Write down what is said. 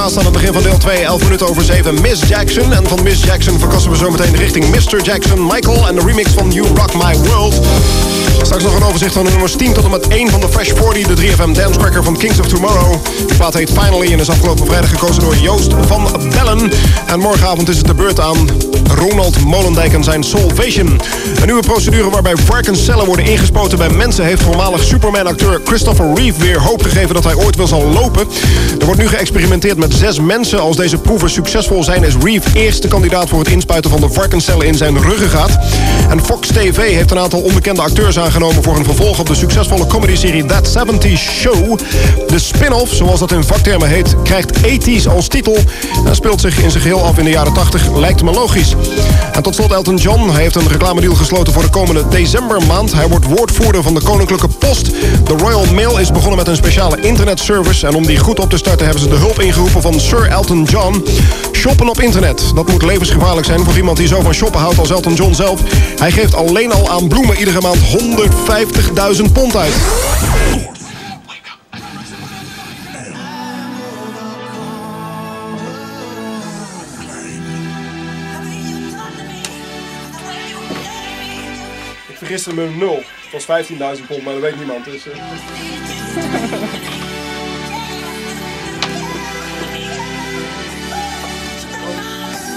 naast aan het begin van deel 2, 11 minuten over 7, Miss Jackson. En van Miss Jackson verkassen we zo meteen richting Mr. Jackson, Michael en de remix van You Rock My World. Straks nog een overzicht van de nummers 10 tot en met 1 van de Fresh 40, de 3FM Dance Cracker van Kings of Tomorrow. Die plaat heet Finally en is afgelopen vrijdag gekozen door Joost van Bellen. En morgenavond is het de beurt aan Ronald Molendijk en zijn Soulvation. Een nieuwe procedure waarbij varkenscellen worden ingespoten bij mensen heeft voormalig Superman-acteur Christopher Reeve weer hoop gegeven dat hij ooit wel zal lopen. Er wordt nu geëxperimenteerd met 6 mensen. Als deze proeven succesvol zijn is Reeve eerste kandidaat voor het inspuiten van de varkenscellen in zijn ruggengraat. En Fox TV heeft een aantal onbekende acteurs aangenomen voor een vervolg op de succesvolle comedyserie That 70's Show. De spin-off, zoals dat in vaktermen heet, krijgt 80's als titel en speelt zich in zijn geheel af in de jaren 80. Lijkt me logisch. En tot slot Elton John. Hij heeft een reclamedeal gesloten voor de komende decembermaand. Hij wordt woordvoerder van de Koninklijke Post. De Royal Mail is begonnen met een speciale internetservice. En om die goed op te starten hebben ze de hulp ingeroepen van Sir Elton John. Shoppen op internet. Dat moet levensgevaarlijk zijn voor iemand die zo van shoppen houdt als Elton John zelf. Hij geeft alleen al aan bloemen iedere maand 150.000 pond uit. Ik vergiste me 0. Het was 15.000 pond, maar dat weet niemand. Dus,